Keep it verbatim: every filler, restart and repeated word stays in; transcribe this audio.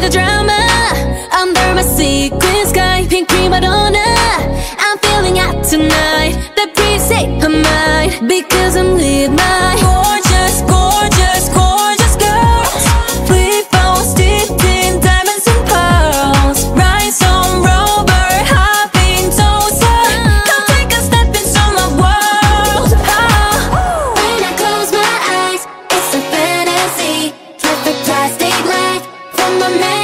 the drama under my sequin sky, pink prima donna. I'm feeling hot tonight, that pretty state of mind, because I'm with my gorgeous, gorgeous, gorgeous girls. We both steeped in diamonds and pearls, rhinestone rover, hopping toaster. Come take a step into my world. Oh. When I close my eyes, it's a fantasy, perfect plastic life from a man.